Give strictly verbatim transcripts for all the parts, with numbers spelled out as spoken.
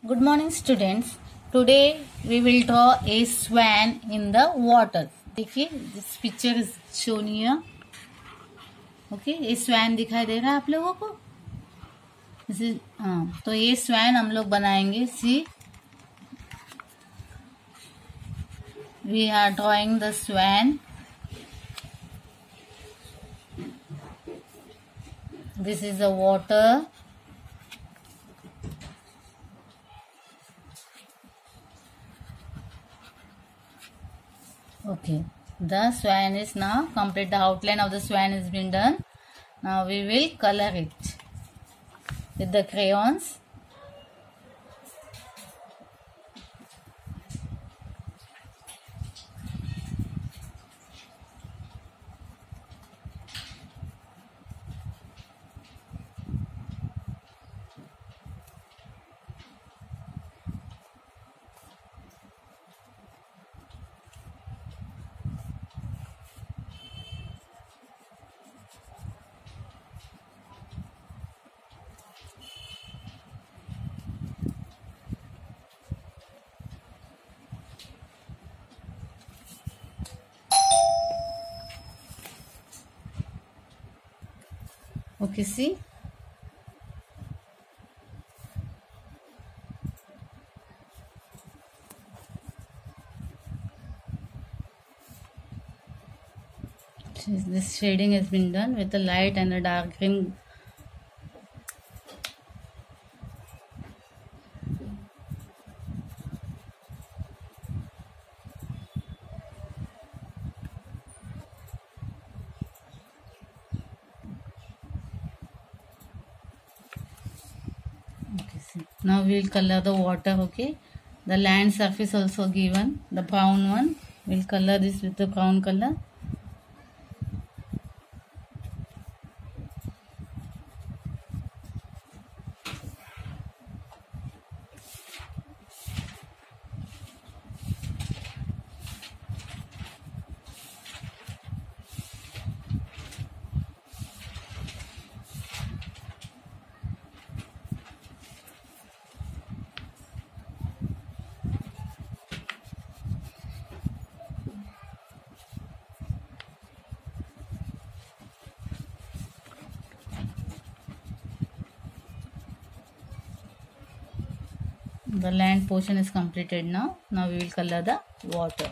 Good morning students. Today we will draw a swan in the water. देखिए this picture is shown here. Okay, ये swan दिखाई दे रहा है आप लोगों को. This is हाँ तो ये swan हम लोग बनाएंगे. See, we are drawing the swan. This is the water. Okay, the swan is now complete. The outline of the swan has been done. Now we will color it with the crayons. Okay, see. This shading has been done with the light and a dark green. Okay, see. Now we will color the water. Okay, the land surface also given, the brown one. We will color this with the brown color. The land portion is completed now. Now we will color the water.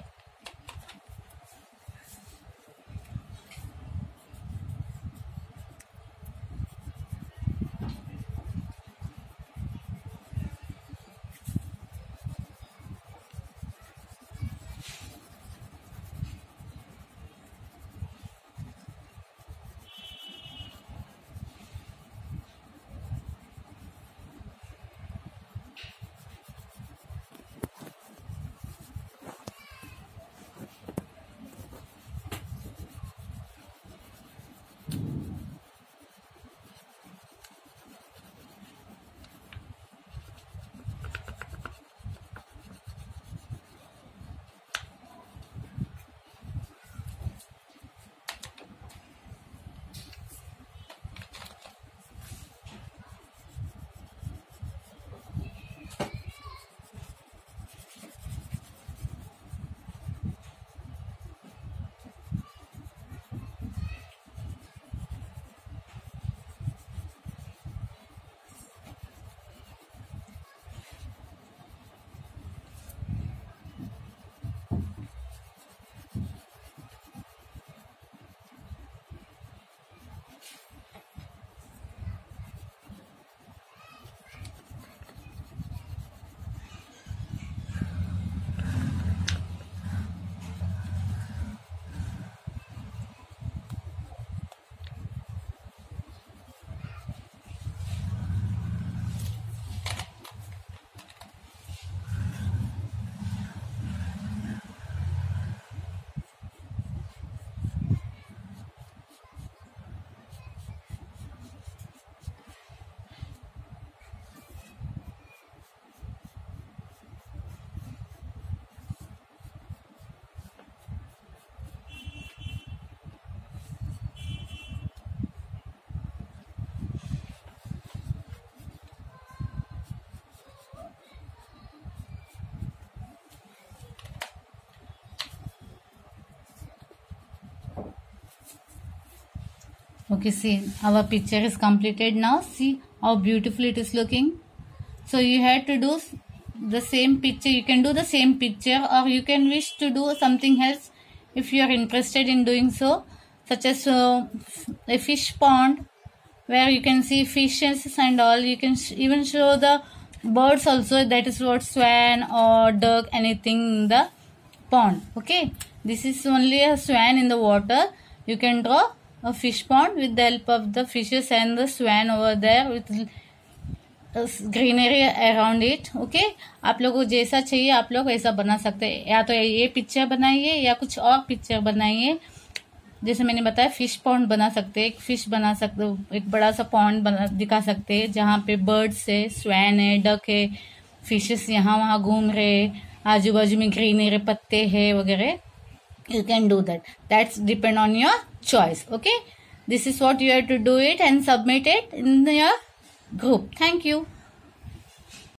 Okay, see, our picture is completed now. See how beautiful it is looking. So you have to do the same picture. You can do the same picture, or you can wish to do something else if you are interested in doing so, such as uh, a fish pond where you can see fishes and all. You can sh even show the birds also, that is what swan or duck, anything in the pond. Okay, this is only a swan in the water. You can draw a fish pond with the help of the fishes and the swan over there with greenery around it. Okay, आप लोगों को जैसा चाहिए आप लोग ऐसा बना सकते हैं. या तो ये पिक्चर बनाइए या कुछ और पिक्चर बनाइए. जैसे मैंने बताया फिश पॉन्ड बना सकते हैं, एक फिश बना सकते हो, एक बड़ा सा पॉन्ड बना दिखा सकते हैं जहाँ पे बर्ड्स है, स्वैन है, डक है, फिशेस यहाँ वहाँ घूम रहे, आजू बाजू में ग्रीनरी पत्ते है वगैरह. You can do that. That's depend on your choice. Okay, this is what you have to do it and submit it in your group. Thank you.